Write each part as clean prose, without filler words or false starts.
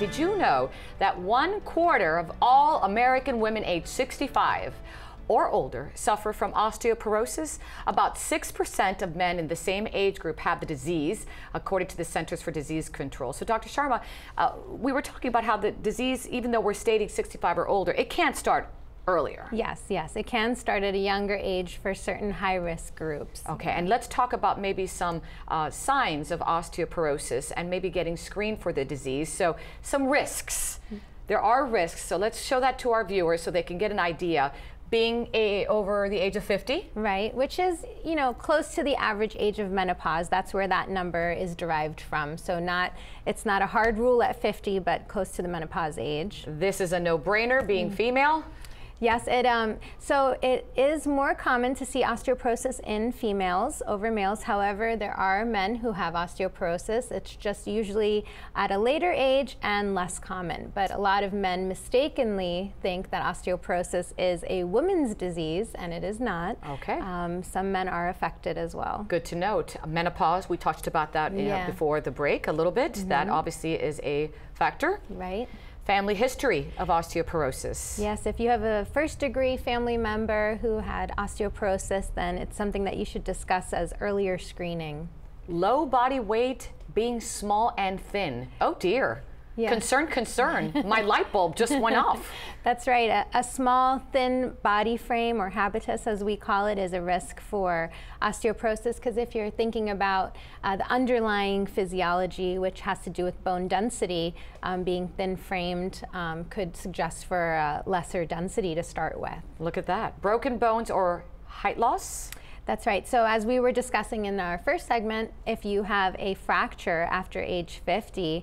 Did you know that 1/4 of all American women aged 65 or older suffer from osteoporosis? About 6% of men in the same age group have the disease, according to the Centers for Disease Control. So Dr. Sharma, we were talking about how the disease, even though we're stating 65 or older, it can start earlier. Yes, it can start at a younger age for certain high-risk groups. Okay, and let's talk about maybe some signs of osteoporosis and maybe getting screened for the disease. So some risks. There are risks, so let's show that to our viewers so they can get an idea. Being over the age of 50. Right, which is, close to the average age of menopause. That's where that number is derived from. So it's not a hard rule at 50, but close to the menopause age. This is a no-brainer, being female. Yes, so it is more common to see osteoporosis in females over males. However, there are men who have osteoporosis. It's just usually at a later age and less common. But a lot of men mistakenly think that osteoporosis is a woman's disease, and it is not. Okay. Some men are affected as well. Good to note. Menopause, we talked about that before the break a little bit. That obviously is a factor. Right. Family history of osteoporosis. Yes, if you have a first-degree family member who had osteoporosis, then it's something that you should discuss as earlier screening. Low body weight, being small and thin. Oh dear. Yeah. Concern. My light bulb just went off. That's right. A small, thin body frame, or habitus as we call it, is a risk for osteoporosis, because if you're thinking about the underlying physiology, which has to do with bone density, being thin-framed could suggest for a lesser density to start with. Look at that. Broken bones or height loss? That's right. So as we were discussing in our first segment, if you have a fracture after age 50,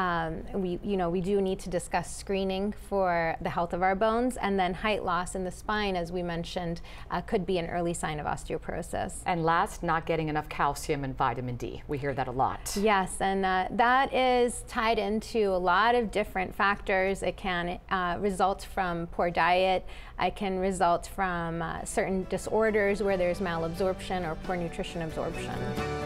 we do need to discuss screening for the health of our bones, and then height loss in the spine, as we mentioned, could be an early sign of osteoporosis. And last, not getting enough calcium and vitamin D. We hear that a lot. Yes, and that is tied into a lot of different factors. It can result from poor diet. It can result from certain disorders where there's malabsorption or poor nutrition absorption.